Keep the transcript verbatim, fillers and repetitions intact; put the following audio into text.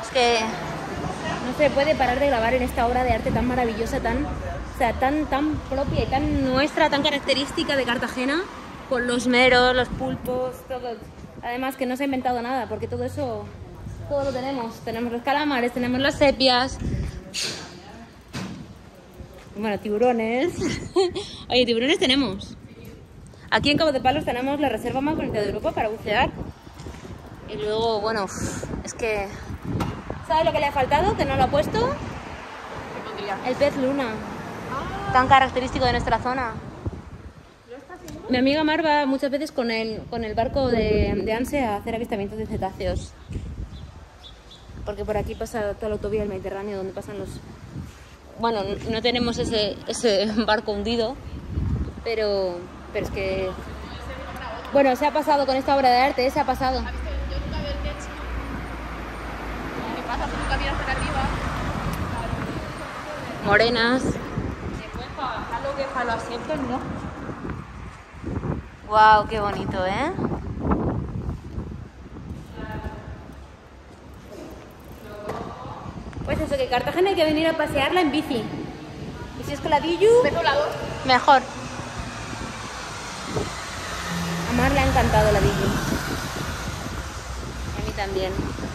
que no se puede parar de grabar en esta obra de arte tan maravillosa, tan, o sea, tan, tan propia y tan nuestra, tan característica de Cartagena, con los meros, los pulpos, todo. Además que no se ha inventado nada, porque todo eso, todo lo tenemos. Tenemos los calamares, tenemos las sepias, bueno, tiburones. Oye, tiburones tenemos. Aquí en Cabo de Palos tenemos la reserva más bonita de Europa para bucear. Y luego, bueno, es que... ¿Sabes lo que le ha faltado? Que no lo ha puesto. El pez luna. Tan característico de nuestra zona. Mi amiga Mar va muchas veces con el, con el barco de, de ANSE a hacer avistamientos de cetáceos. Porque por aquí pasa toda la autovía del Mediterráneo, donde pasan los... Bueno, no tenemos ese, ese barco hundido, pero, pero es que... Bueno, se ha pasado con esta obra de arte, se ha pasado. Morenas. Lo que para los asientos, ¿no? Wow, qué bonito, ¿eh? Pues eso, que Cartagena hay que venir a pasearla en bici. Y si es con la Billu, mejor. A Mar le ha encantado la Billu. A mí también.